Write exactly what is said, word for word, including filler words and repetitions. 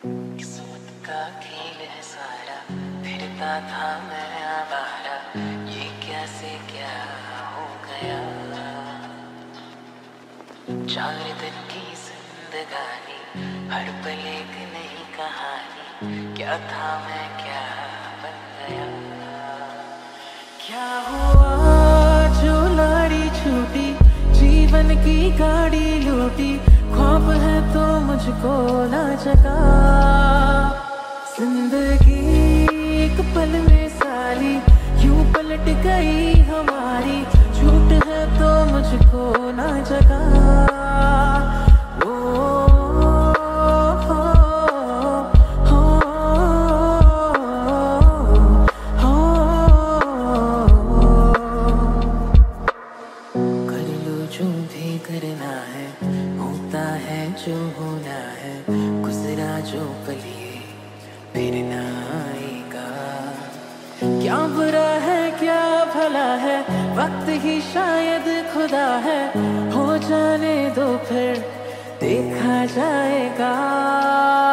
किस्मत का खेल है सारा, फिरता था मैं आवारा, ये क्या से क्या हो गया। चार दिन की जिंदगानी, हर पल एक नई कहानी, क्या था मैं क्या बन गया। क्या हुआ जो लाड़ी छूटी, जीवन की गाड़ी लूटी, ख्वाब है तो मुझको ना जगा। जिंदगी एक पल में साली यूं पलट गई हमारी, झूठ है तो मुझको ना जगा। ओ, हो, हो, हो, कर लो जो भी करना है, होता है जो होना है, गुजरा जो पल ये फिर ना आएगा। क्या बुरा है क्या भला है, वक्त ही शायद खुदा है, हो जाने दो फिर देखा जाएगा।